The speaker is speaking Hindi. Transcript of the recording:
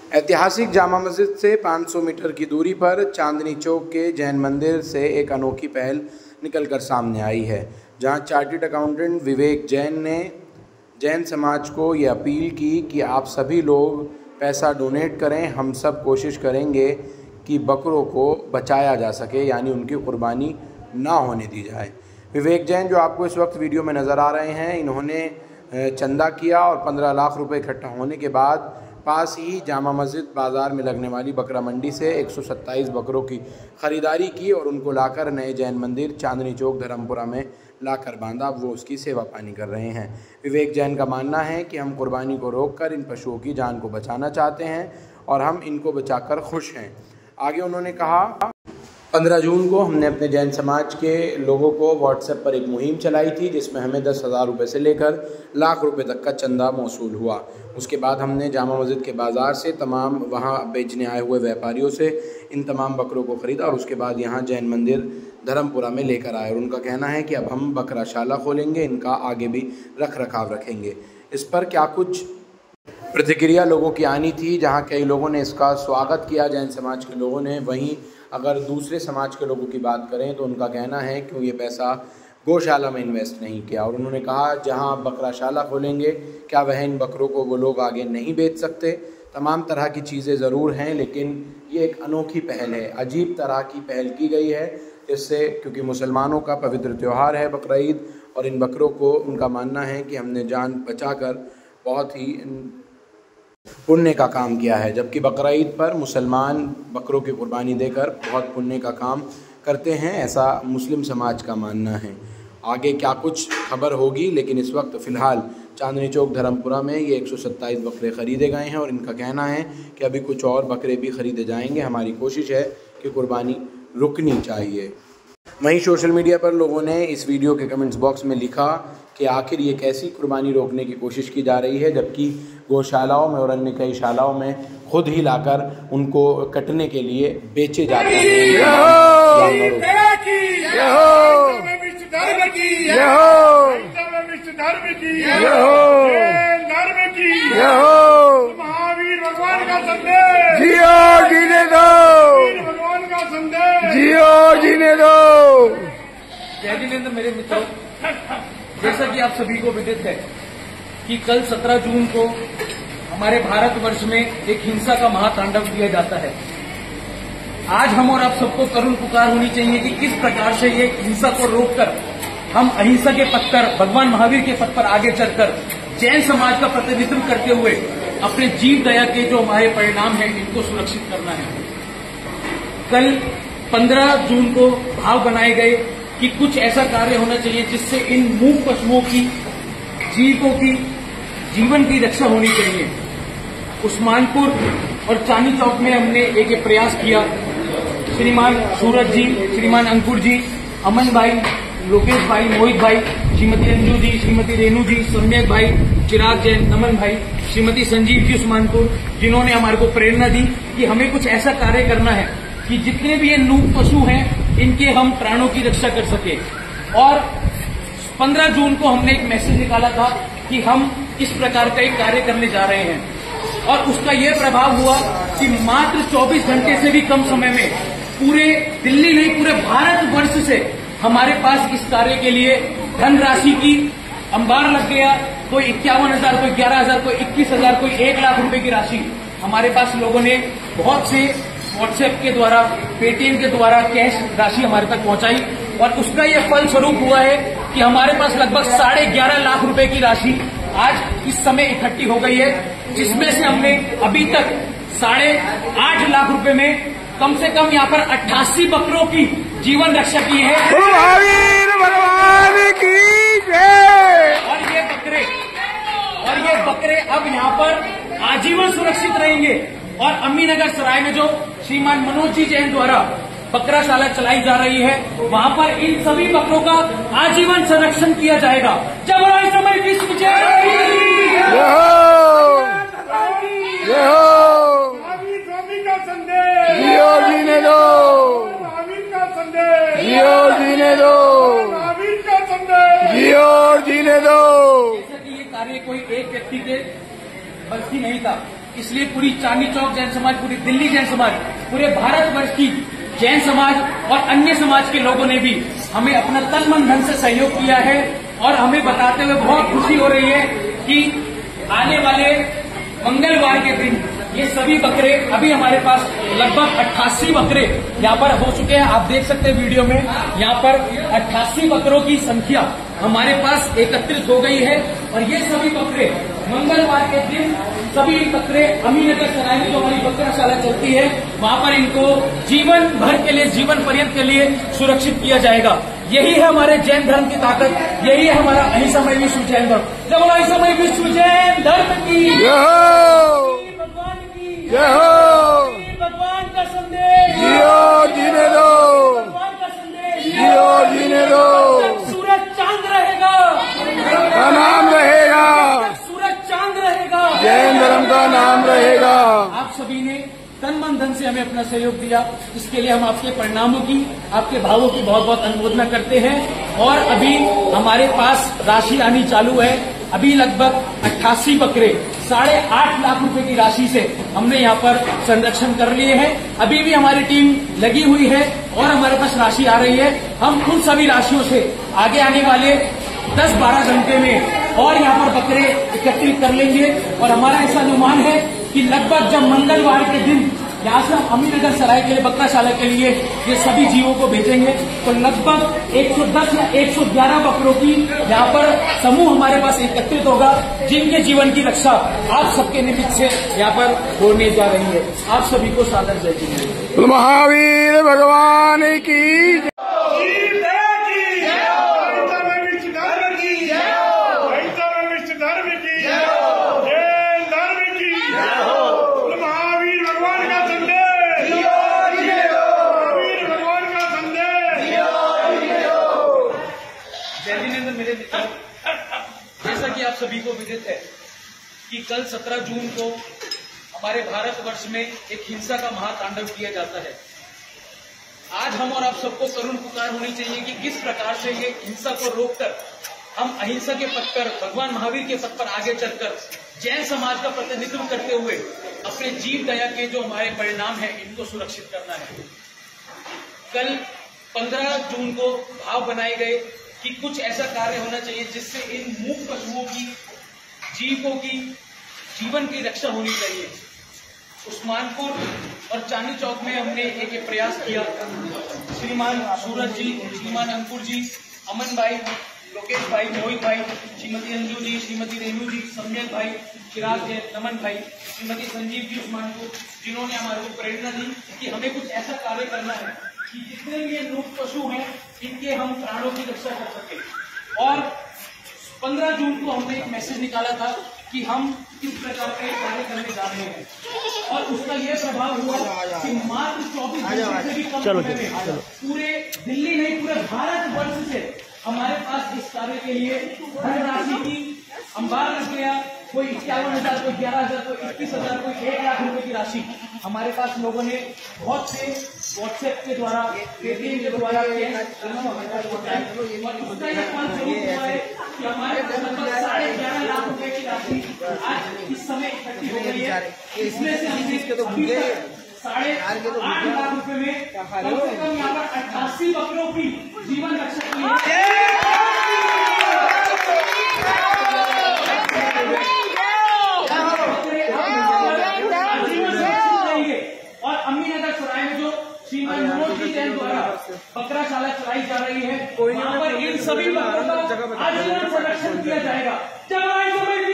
ऐतिहासिक जामा मस्जिद से 500 मीटर की दूरी पर चांदनी चौक के जैन मंदिर से एक अनोखी पहल निकलकर सामने आई है, जहां चार्टर्ड अकाउंटेंट विवेक जैन ने जैन समाज को ये अपील की कि आप सभी लोग पैसा डोनेट करें। हम सब कोशिश करेंगे कि बकरों को बचाया जा सके, यानी उनकी कुर्बानी ना होने दी जाए। विवेक जैन, जो आपको इस वक्त वीडियो में नज़र आ रहे हैं, इन्होंने चंदा किया और 15 लाख रुपए इकट्ठा होने के बाद पास ही जामा मस्जिद बाज़ार में लगने वाली बकरा मंडी से 127 बकरों की ख़रीदारी की और उनको लाकर नए जैन मंदिर चांदनी चौक धर्मपुरा में लाकर बांधा। अब वो उसकी सेवा पानी कर रहे हैं। विवेक जैन का मानना है कि हम कुर्बानी को रोककर इन पशुओं की जान को बचाना चाहते हैं और हम इनको बचाकर खुश हैं। आगे उन्होंने कहा, 15 जून को हमने अपने जैन समाज के लोगों को व्हाट्सएप पर एक मुहिम चलाई थी, जिसमें हमें 10,000 रुपये से लेकर लाख रुपए तक का चंदा मौसूल हुआ। उसके बाद हमने जामा मस्जिद के बाज़ार से तमाम वहां बेचने आए हुए व्यापारियों से इन तमाम बकरों को ख़रीदा और उसके बाद यहाँ जैन मंदिर धर्मपुरा में लेकर आए और उनका कहना है कि अब हम बकराशाला खोलेंगे, इनका आगे भी रख रखाव रखेंगे। इस पर क्या कुछ प्रतिक्रिया लोगों की आनी थी, जहाँ कई लोगों ने इसका स्वागत किया जैन समाज के लोगों ने। वहीं अगर दूसरे समाज के लोगों की बात करें तो उनका कहना है कि ये पैसा गौशाला में इन्वेस्ट नहीं किया और उन्होंने कहा, जहां आप बकराशाला खोलेंगे, क्या वह इन बकरों को वो लोग आगे नहीं बेच सकते? तमाम तरह की चीज़ें ज़रूर हैं, लेकिन ये एक अनोखी पहल है, अजीब तरह की पहल की गई है, इससे क्योंकि मुसलमानों का पवित्र त्यौहार है बकरा ईद, और इन बकरों को उनका मानना है कि हमने जान बचाकर बहुत ही पुण्य का काम किया है। जबकि बकरा ईद पर मुसलमान बकरों की कुर्बानी देकर बहुत पुण्य का काम करते हैं, ऐसा मुस्लिम समाज का मानना है। आगे क्या कुछ खबर होगी, लेकिन इस वक्त फ़िलहाल चांदनी चौक धर्मपुरा में ये 127 बकरे ख़रीदे गए हैं और इनका कहना है कि अभी कुछ और बकरे भी ख़रीदे जाएंगे। हमारी कोशिश है कि कुर्बानी रुकनी चाहिए। वहीं सोशल मीडिया पर लोगों ने इस वीडियो के कमेंट्स बॉक्स में लिखा कि आखिर ये कैसी कुर्बानी रोकने की कोशिश की जा रही है, जबकि गौशालाओं में और अन्य कई शालाओं में खुद ही लाकर उनको कटने के लिए बेचे जाते हैं। महावीर भगवान का संदेश, जियो जीने दो, भगवान का संदेश, जियो जीने दो। जय जिनेंद्र मेरे मित्रों, जैसा कि आप सभी को विदित है कि कल 17 जून को हमारे भारतवर्ष में एक हिंसा का महातांडव किया जाता है। आज हम और आप सबको करुण पुकार होनी चाहिए कि किस प्रकार से ये हिंसा को रोककर हम अहिंसा के पथ पर, भगवान महावीर के पथ पर आगे चलकर जैन समाज का प्रतिनिधित्व करते हुए अपने जीव दया के जो हमारे परिणाम हैं, इनको सुरक्षित करना है। कल 15 जून को भाव बनाए गए कि कुछ ऐसा कार्य होना चाहिए जिससे इन मूक पशुओं की, जीवों की जीवन की रक्षा होनी चाहिए। उस्मानपुर और चांदनी चौक में हमने एक प्रयास किया। श्रीमान सूरज जी, श्रीमान अंकुर जी, अमन भाई, लोकेश भाई, मोहित भाई, श्रीमती अंजू जी, श्रीमती रेनू जी, सम्यक भाई, चिराग जैन, नमन भाई, श्रीमती संजीव जी उस्मानपुर, जिन्होंने हमारे को प्रेरणा दी कि हमें कुछ ऐसा कार्य करना है कि जितने भी ये नूक पशु हैं, इनके हम प्राणों की रक्षा कर सके। और 15 जून को हमने एक मैसेज निकाला था कि हम इस प्रकार का एक कार्य करने जा रहे हैं और उसका यह प्रभाव हुआ कि मात्र 24 घंटे से भी कम समय में पूरे दिल्ली नहीं, पूरे भारतवर्ष से हमारे पास इस कार्य के लिए धनराशि की अंबार लग गया। कोई 51,000, कोई 11,000, कोई 21,000, कोई 1 लाख रुपए की राशि हमारे पास लोगों ने बहुत से व्हाट्सएप के द्वारा, पेटीएम के द्वारा कैश राशि हमारे तक पहुंचाई और उसका यह फल स्वरूप हुआ है कि हमारे पास लगभग 11.5 लाख रुपए की राशि आज इस समय इकट्ठी हो गई है, जिसमें से हमने अभी तक 8.5 लाख रुपए में कम से कम यहाँ पर 88 बकरों की जीवन रक्षा की है। महावीर भगवान की जय। और ये बकरे अब यहाँ पर आजीवन सुरक्षित रहेंगे। और अम्मीनगर सराय में जो श्रीमान मनोज जी जैन द्वारा बकराशाला चलाई जा रही है, वहाँ पर इन सभी बकरों का आजीवन संरक्षण किया जाएगा। जब समय विश्व का संदेश, जियो जीने दो, महावीर का संदेश, जियो जीने दो, महावीर का संदेश, जियो जीने दो। जैसा कि ये कार्य कोई एक व्यक्ति के बस ही नहीं था, इसलिए पूरी चांदनी चौक जैन समाज, पूरी दिल्ली जैन समाज, पूरे भारतवर्ष की जैन समाज और अन्य समाज के लोगों ने भी हमें अपना तन मन धन से सहयोग किया है। और हमें बताते हुए बहुत खुशी हो रही है कि आने वाले मंगलवार के दिन ये सभी बकरे, अभी हमारे पास लगभग 88 बकरे यहाँ पर हो चुके हैं। आप देख सकते हैं वीडियो में, यहाँ पर 88 बकरों की संख्या हमारे पास एकत्रित हो गई है। और ये सभी बकरे मंगलवार के दिन सभी बकरे अमीनगर सराय में जो हमारी बकराशाला चलती है वहां पर इनको जीवन भर के लिए, जीवन पर्यंत के लिए सुरक्षित किया जाएगा। यही है हमारे जैन धर्म की ताकत, यही है हमारा अहिंसामय विश्व जैन धर्म। जब अहिंसामय विश्व जैन धर्म की, भगवान की, भगवान का संदेश, जियो जीने दो, भगवान का संदेश, जियो जीने दो, सूरज चांद रहेगा, का नाम रहेगा, सूरज चांद रहेगा, जैन धर्म का नाम रहेगा। आप सभी ने तन मन धन से हमें अपना सहयोग दिया, इसके लिए हम आपके परिणामों की, आपके भावों की बहुत बहुत अनुमोदना करते हैं। और अभी हमारे पास राशि आनी चालू है। अभी लगभग 88 बकरे 8.5 लाख रुपए की राशि से हमने यहाँ पर संरक्षण कर लिए हैं। अभी भी हमारी टीम लगी हुई है और हमारे पास राशि आ रही है। हम उन सभी राशियों से आगे आने वाले 10-12 घंटे में और यहाँ पर बकरे एकत्रित कर लेंगे। और हमारा ऐसा अनुमान है कि लगभग जब मंगलवार के दिन यहाँ से हम अमीनगर सराय के लिए, बकराशाला के लिए ये सभी जीवों को भेजेंगे तो लगभग 110 या 111 बकरों की यहाँ पर समूह हमारे पास एकत्रित होगा, जिनके जीवन की रक्षा आप सबके निमित्त से यहाँ पर होने जा रही है। आप सभी को सादर जय जी। महावीर भगवान की मेरे मित्रों, जैसा कि आप सभी को विदित है कि कल 17 जून को हमारे भारतवर्ष में एक हिंसा का महातांडव किया जाता है। आज हम और आप सबको करुण पुकार होनी चाहिए कि किस प्रकार से ये हिंसा को रोककर हम अहिंसा के पथ पर, भगवान महावीर के पथ पर आगे चलकर जैन समाज का प्रतिनिधित्व करते हुए अपने जीव दया के जो हमारे परिणाम है इनको सुरक्षित करना है। कल 15 जून को भाव बनाए गए कि कुछ ऐसा कार्य होना चाहिए जिससे इन मूक पशुओं की, जीवों की जीवन की रक्षा होनी चाहिए। उस्मानपुर और चांदनी चौक में हमने एक प्रयास किया। श्रीमान सूरज जी, श्रीमान अंकुर जी, अमन भाई, लोकेश भाई, मोहित भाई, श्रीमती अंजू जी, श्रीमती रेणु जी, सम्यक भाई, चिराग जी, नमन भाई, श्रीमती संजीव जी उस्मानपुर, जिन्होंने हमारे को प्रेरणा दी कि हमें कुछ ऐसा कार्य करना है कि जितने भी ये मूक पशु हैं इनके हम प्राणों की रक्षा कर सके। और 15 जून को हमने एक मैसेज निकाला था कि हम किस प्रकार का कार्य करने जा रहे हैं और उसका यह प्रभाव हुआ कि मात्र 24 घंटे से भी कम समय में पूरे दिल्ली नहीं, पूरे भारतवर्ष से हमारे पास इस कार्य के लिए धनराशि की अंबार रख गया। कोई 51,000, कोई 11,000, कोई 21,000, कोई 1 लाख रुपए की राशि हमारे पास लोगों ने बहुत से व्हाट्सएप के द्वारा, पेटीएम के द्वारा और उसका यह फल जरूर हुआ है कि हमारे पास लगभग 11.5 लाख रुपए की राशि आज इस समय इकट्ठी हो गई है। इसमें से हमने 8.5 लाख रुपए में कम से कम यहाँ पर 88 बकरों की जीवन रक्षा की है। और अमीनगर सराय में जो श्रीमान मनोज जी जैन द्वारा बकराशाला चलाई जा रही है, वहाँ पर इन सभी बकरों का आजीवन संरक्षण किया जाएगा।